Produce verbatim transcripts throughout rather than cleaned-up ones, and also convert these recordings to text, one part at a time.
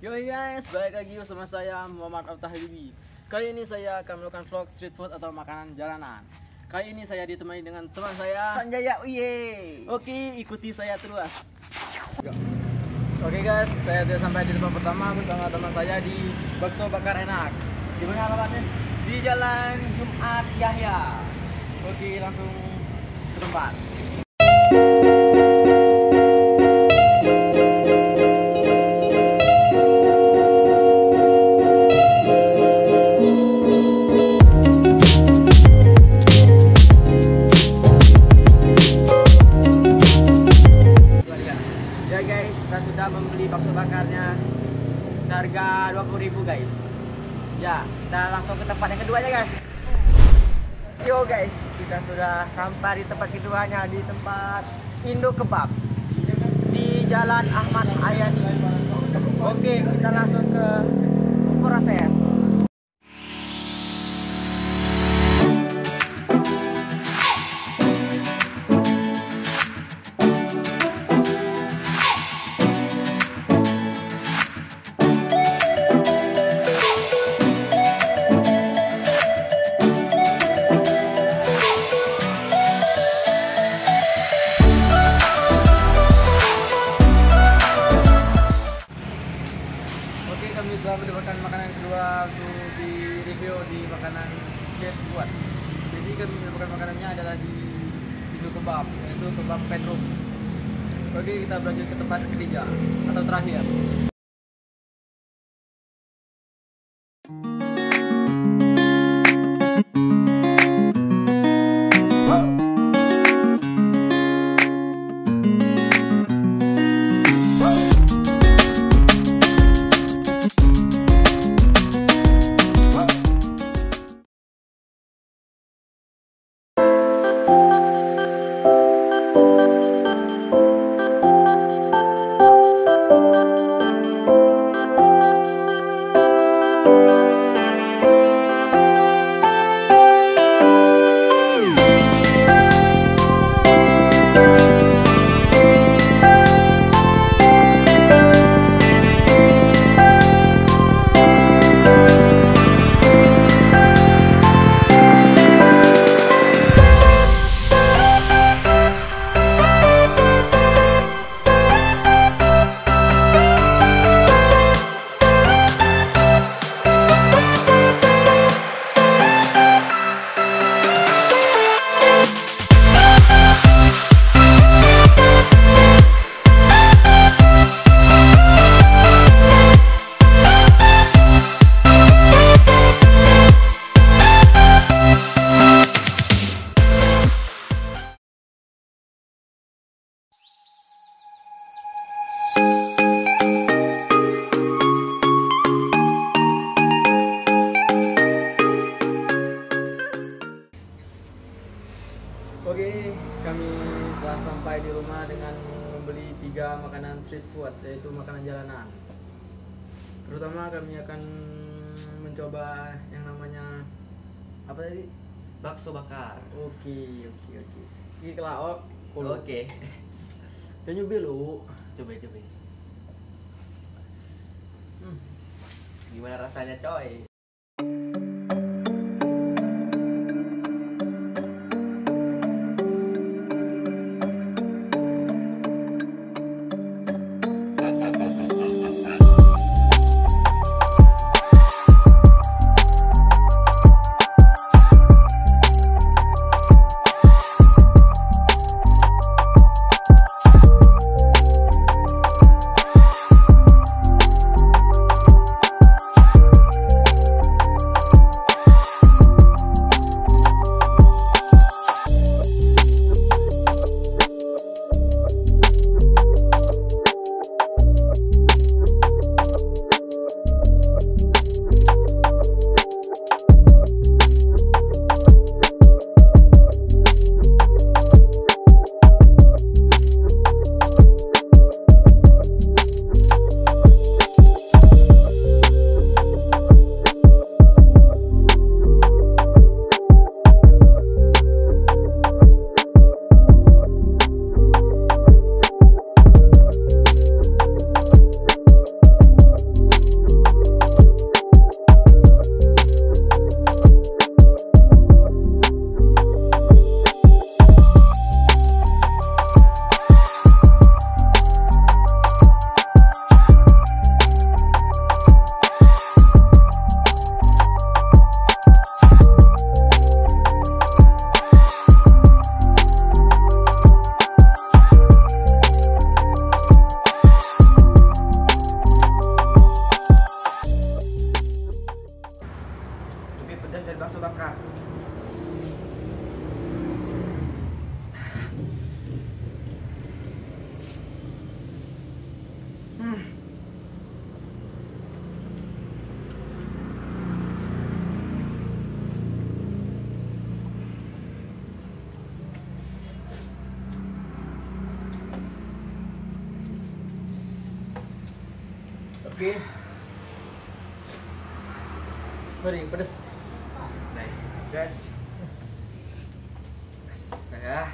Yo guys, balik lagi bersama saya Muhammad Al-Tahlibi. Kali ini saya akan melakukan vlog street food atau makanan jalanan. Kali ini saya ditemani dengan teman saya Sanjaya Uye. Oke, ikuti saya terus. Oke guys, saya sudah sampai di tempat pertama bersama teman saya di bakso bakar enak. Di mana alamatnya? Di Jalan Jumat Yahya. Oke, langsung ke tempat. Ya guys, kita sudah membeli bakso bakarnya seharga dua puluh ribu guys. Ya, kita langsung ke tempat yang kedua ya guys. Yo guys, kita sudah sampai di tempat keduanya, di tempat Indo Kebab di Jalan Ahmad Ayani. Oke, kita langsung ke proses. Kami telah mendapatkan makanan kedua untuk di review di makanan chef buat. Jadi kami mendapatkan makanannya adalah di Indo Kebab, yaitu kebab Pedro. Oke, kita berlanjut ke tempat ketiga atau terakhir. Oke, kami telah sampai di rumah dengan membeli tiga makanan street food, yaitu makanan jalanan. Terutama kami akan mencoba yang namanya apa tadi? Bakso bakar. Oke, oke, oke. Ini kelaok. Oke. Dan nyoba lu. Coba coba. Hmm. Gimana rasanya coy? Oke. Mari pedas. Nah, guys. Ya.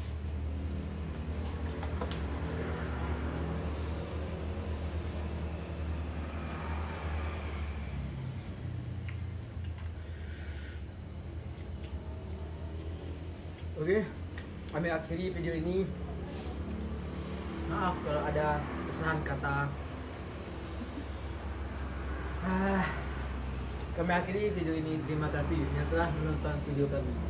Oke, kami akhiri video ini. Maaf kalau ada kesalahan kata. Ah, kami akhiri video ini. Terima kasih yang telah menonton video kami.